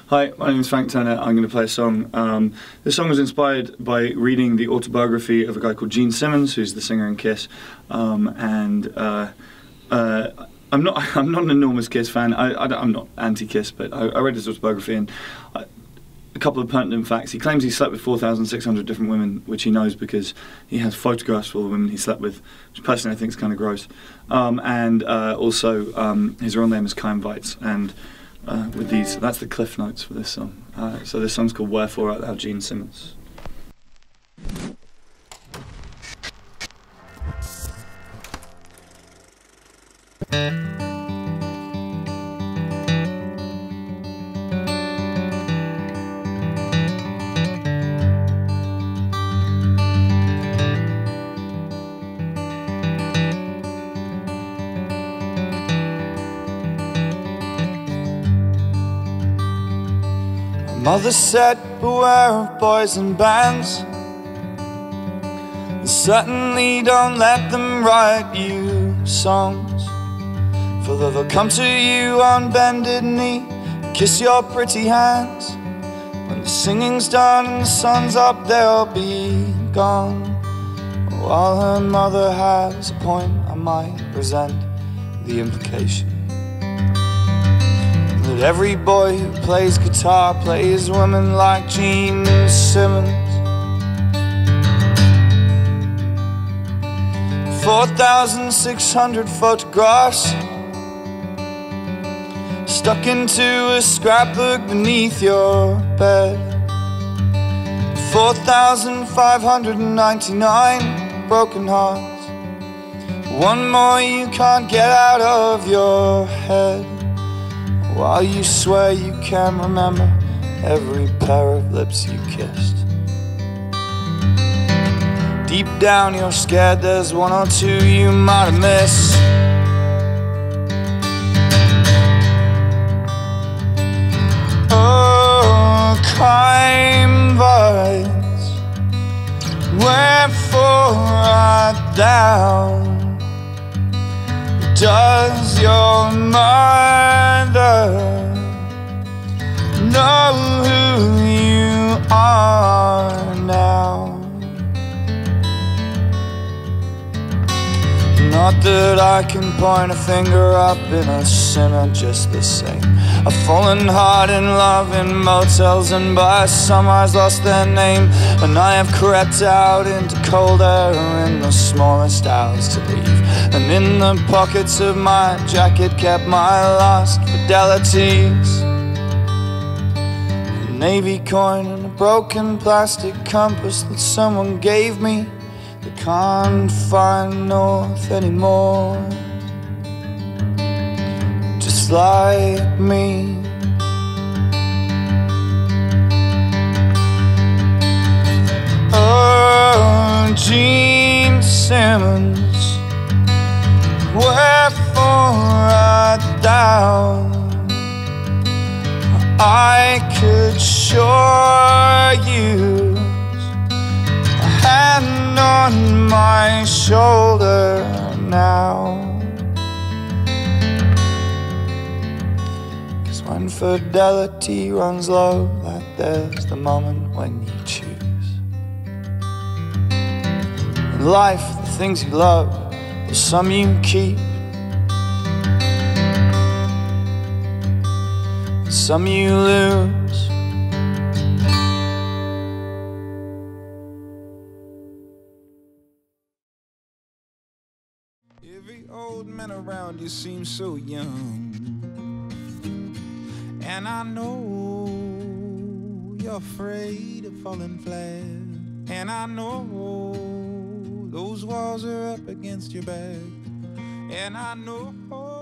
Hi, my name is Frank Turner. I'm going to play a song. This song was inspired by reading the autobiography of a guy called Gene Simmons, who's the singer in Kiss. I'm not an enormous Kiss fan. I'm not anti-Kiss, but I read his autobiography, and a couple of pertinent facts. He claims he slept with 4,600 different women, which he knows because he has photographs of all the women he slept with, which personally I think is kind of gross. Also, his real name is Kai Weitz, and with these, that's the cliff notes for this song. So this song's called Wherefore, out loud, Gene Simmons. Mother said, beware of boys in bands, and certainly don't let them write you songs, for they'll come to you on bended knee, kiss your pretty hands. When the singing's done and the sun's up, they'll be gone. While her mother has a point, I might present the implication that every boy who plays guitar plays women like Gene Simmons. 4,600 photographs stuck into a scrapbook beneath your bed. 4,599 broken hearts, one more you can't get out of your head, while you swear you can remember every pair of lips you kissed. Deep down you're scared there's one or two you might have missed. Oh, Kai Weitz, wherefore art thou? Does your mother know who you are now? Not that I can point a finger, I've been a sinner just the same. I've fallen hard in love in motels, and by some eyes lost their name. And I have crept out into cold air in the smallest hours to leave, and in the pockets of my jacket kept my last fidelities. A navy coin and a broken plastic compass that someone gave me, that can't find north anymore, just like me. Oh, Gene Simmons, wherefore art thou? I could sure use a hand on my shoulder now, 'cause when fidelity runs low, like there's the moment when you choose. In life, the things you love, there's some you keep, some you lose. Every old man around you seems so young, and I know you're afraid of falling flat, and I know those walls are up against your back, and I know